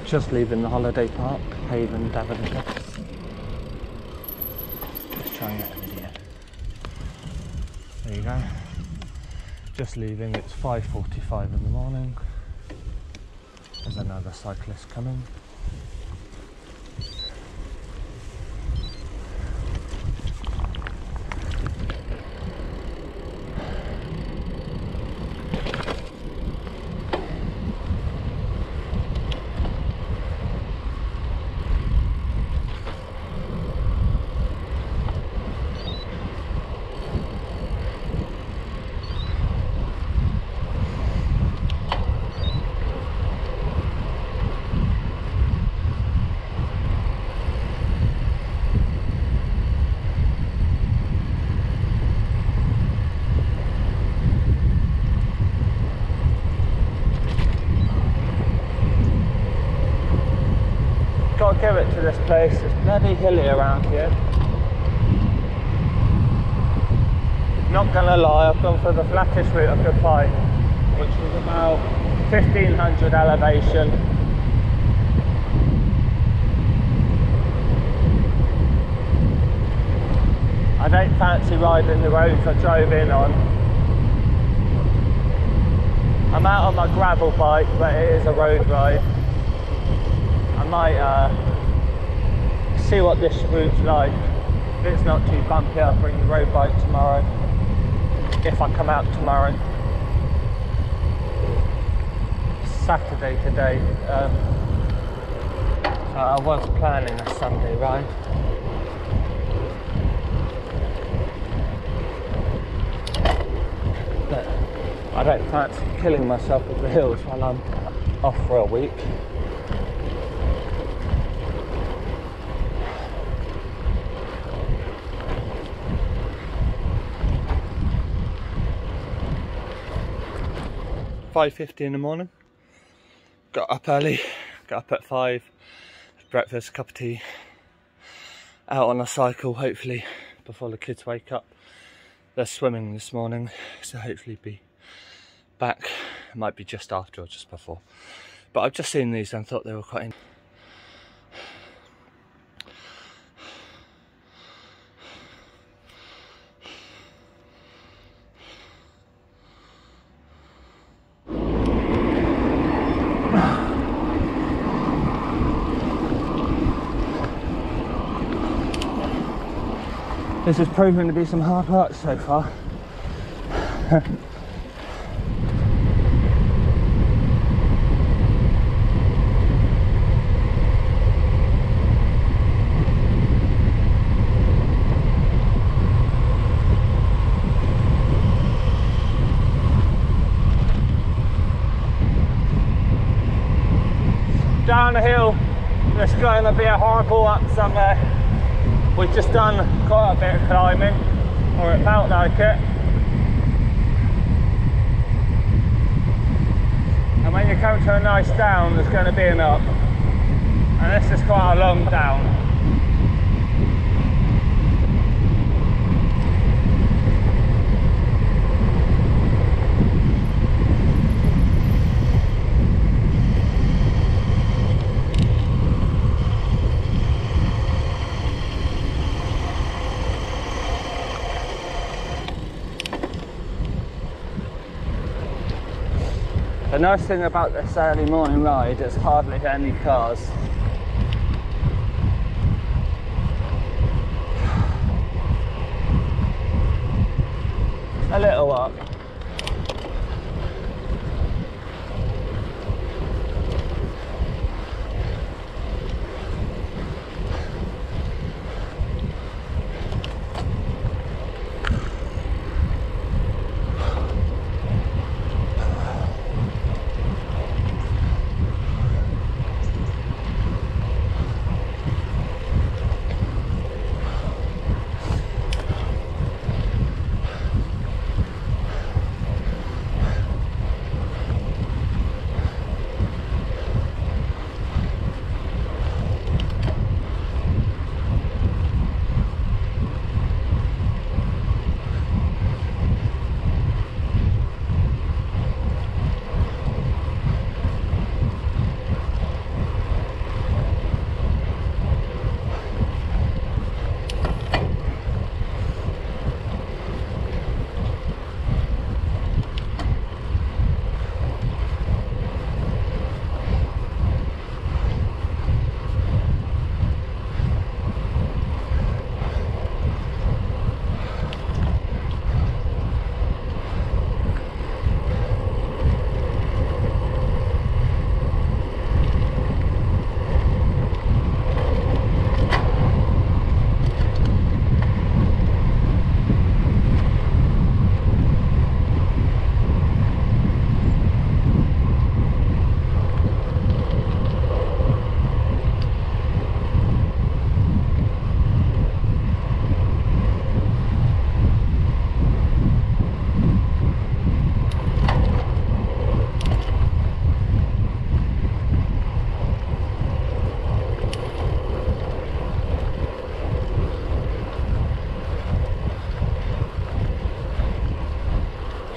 Just leaving the holiday park, Haven, Devon. Let's try and get a video. There you go. Just leaving, it's 5:45 in the morning. There's another cyclist coming. Gotta give it to this place, it's bloody hilly around here. Not gonna lie, I've gone for the flattest route I could find, which was about 1500 elevation. I don't fancy riding the roads I drove in on. I'm out on my gravel bike, but it is a road ride. I might see what this route's like. If it's not too bumpy, I'll bring the road bike tomorrow, if I come out tomorrow. Saturday today, so I was planning a Sunday ride. But I don't fancy killing myself with the hills while I'm off for a week. $5:50 in the morning. Got up early, got up at 5, breakfast, cup of tea, out on a cycle hopefully before the kids wake up. They're swimming this morning, so hopefully be back. It might be just after or just before. But I've just seen these and thought they were quite interesting. This has proven to be some hard work so far. Down the hill, there's going to be a horrible up somewhere. We've just done quite a bit of climbing, or it felt like it. And when you come to a nice down, there's going to be an up. And this is quite a long down. The nice thing about this early morning ride is hardly any cars. A little up.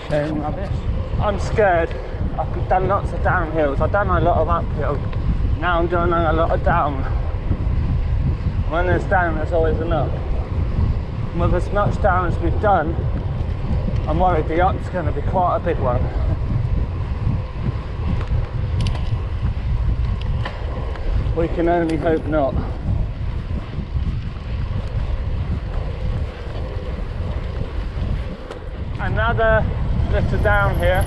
Showing rubbish. I'm scared. I've done lots of downhills. I've done a lot of uphill. Now I'm doing a lot of down. When there's down, there's always an up. And with as much down as we've done, I'm worried the up's going to be quite a big one. We can only hope not. Another little down here.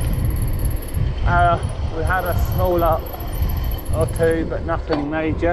We had a small up or two, but nothing major.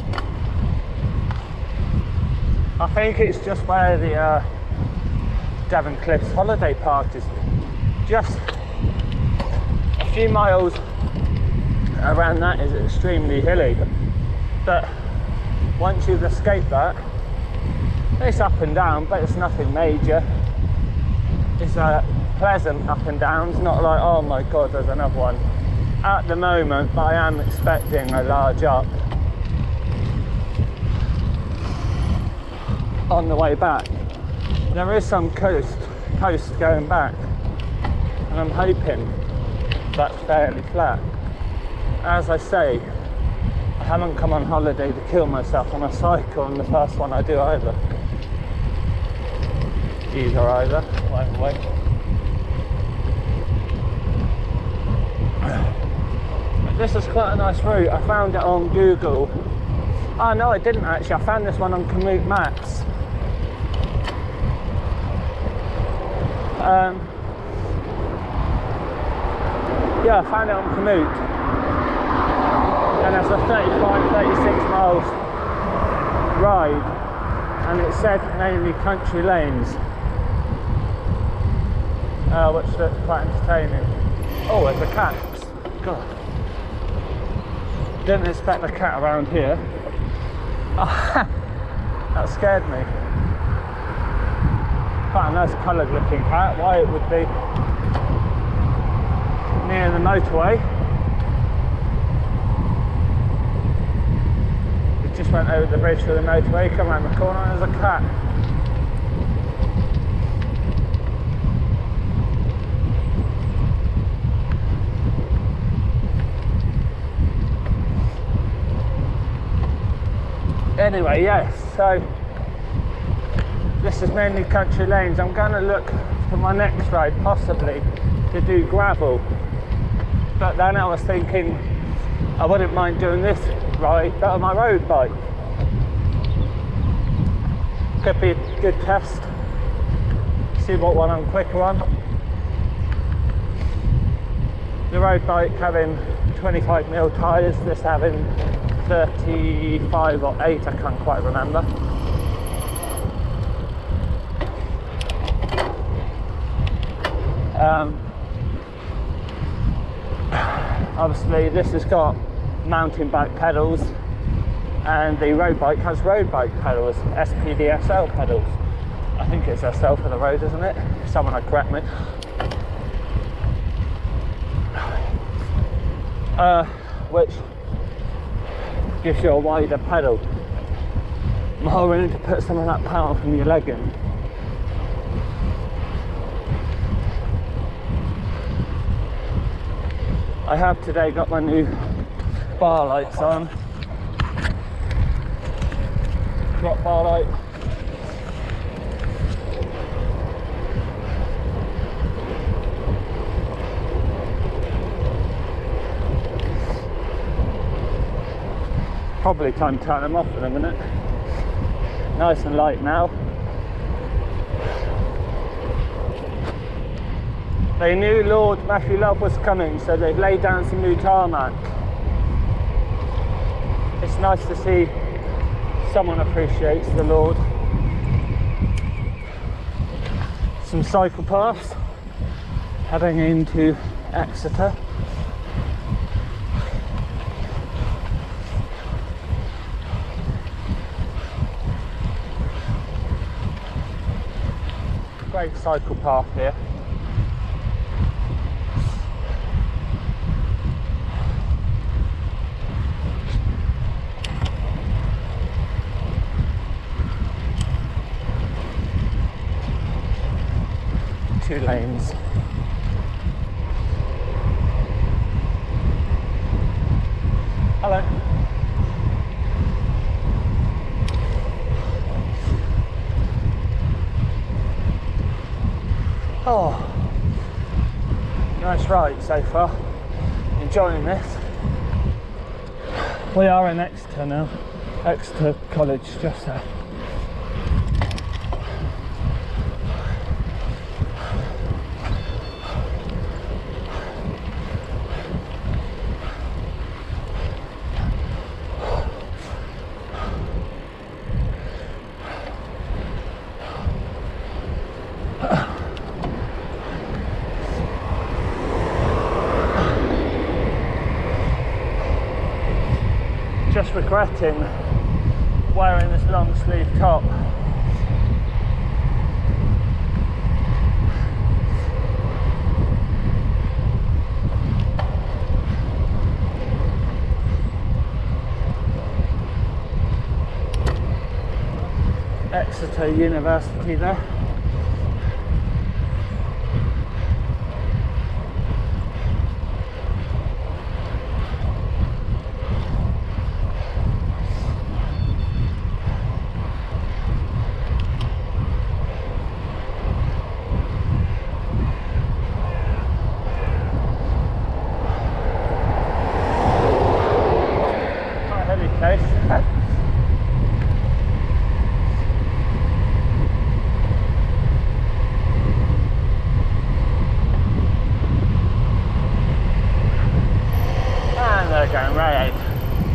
I think it's just where the Devon Cliffs holiday park is. Just a few miles around that is extremely hilly, but once you've escaped that, it's up and down, but it's nothing major. It's a pleasant up and down. It's not like, oh my god, there's another one at the moment, but I am expecting a large up on the way back. There is some coast going back, and I'm hoping that's fairly flat. As I say, I haven't come on holiday to kill myself on a cycle, and the first one I do either. Either way. This is quite a nice route. I found it on Google. Oh no, I didn't actually. I found this one on Komoot Maps. Yeah, I found it on Komoot. And it's a 35-36 miles ride. And it said mainly country lanes. Which looked quite entertaining. Oh, there's a cat. God. Didn't expect a cat around here. Oh, that scared me. Quite a nice coloured looking cat. Why it would be near the motorway. We just went over the bridge for the motorway, come around the corner and there's a cat. Anyway, yes, so this is mainly country lanes. I'm going to look for my next ride possibly to do gravel, but then I was thinking I wouldn't mind doing this ride but on my road bike. Could be a good test, see what one I'm quicker on. The road bike having 25mm tyres, this having 35 or 8, I can't quite remember. Obviously this has got mountain bike pedals and the road bike has road bike pedals, SPDSL pedals. I think it's SL for the road, isn't it? Someone will correct me. Which gives you a wider pedal, more willing to put some of that power from your leg in. I have today got my new bar lights on. Drop bar light. Probably time to turn them off in a minute. Nice and light now. They knew Lord Matthew Love was coming, so they've laid down some new tarmac. It's nice to see someone appreciates the Lord. Some cycle paths heading into Exeter. Great cycle path here. 2 lanes. Hello. Oh, nice ride so far. Enjoying this. We are in Exeter now. Exeter College, just there. Just regretting wearing this long sleeve top. Exeter University there. And they're going right out.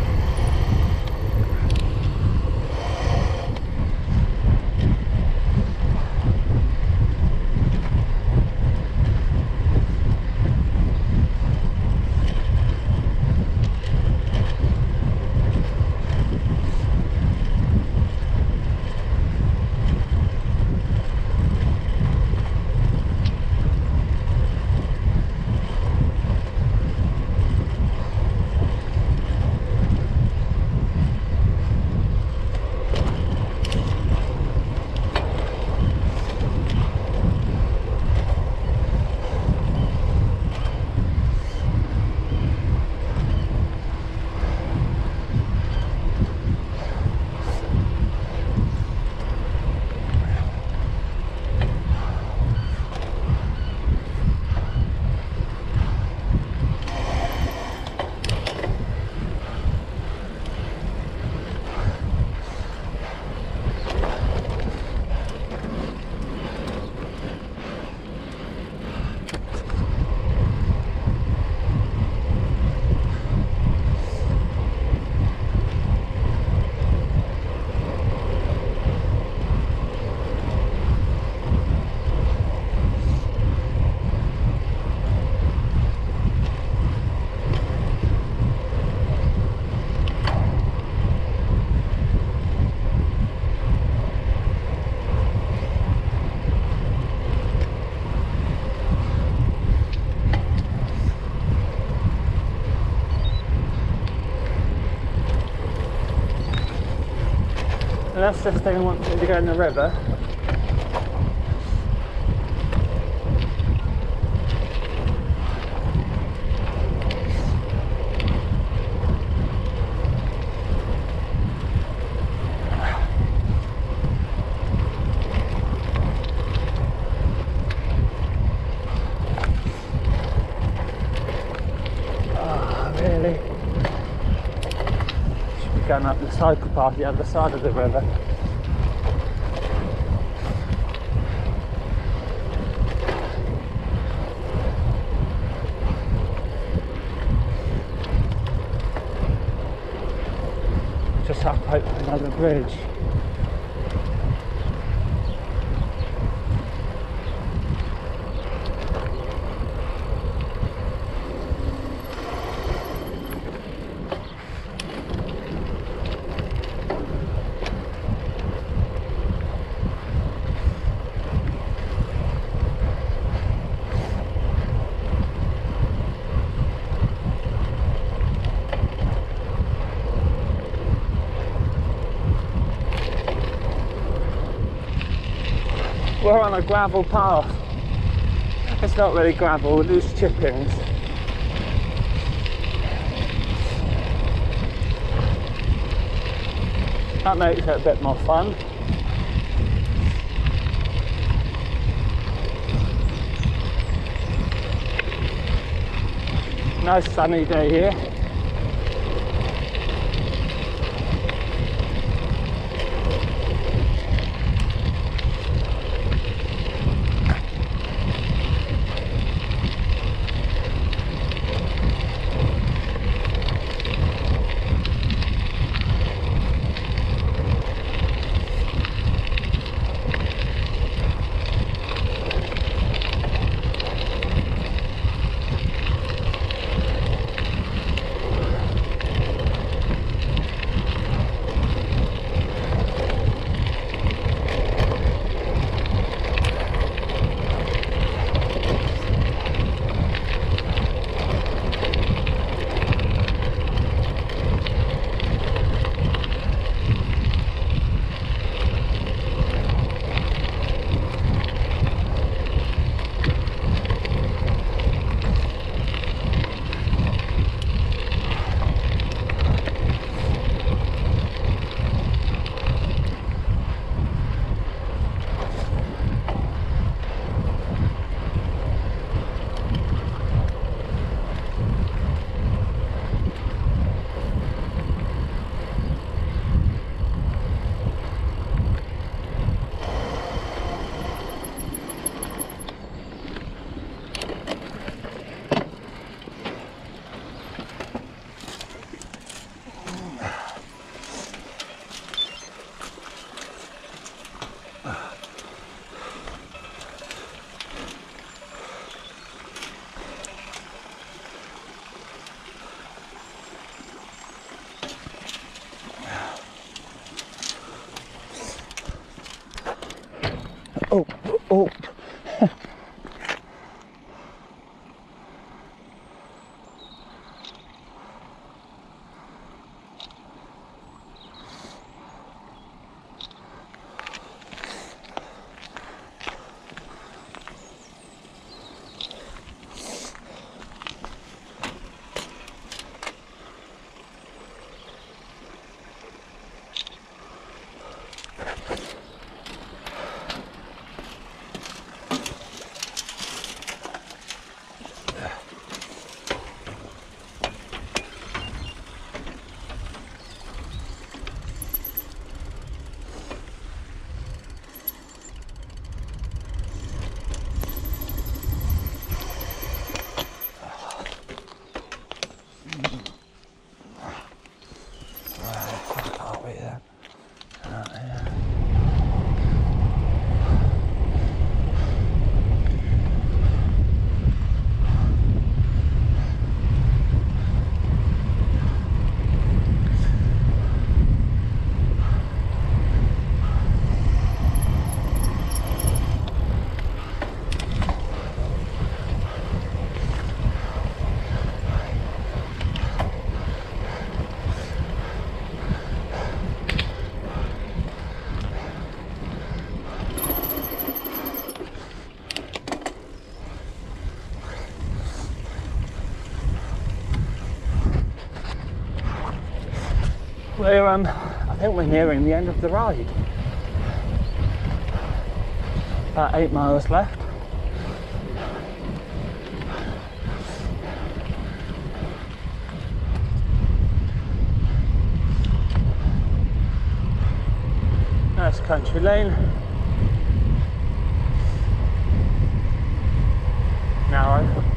Unless this thing wants me to go in the river. Oh, really? Going up the cycle path the other side of the river. Just up over another bridge. We're on a gravel path. It's not really gravel, loose chippings. That makes it a bit more fun. Nice sunny day here. Oh, oh. I think we're nearing the end of the ride. About 8 miles left. Nice country lane. Narrow.